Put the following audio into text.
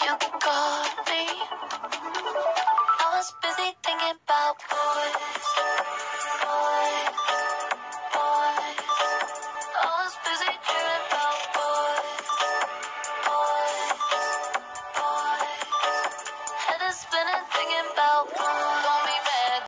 You got me. I was busy thinking about boys.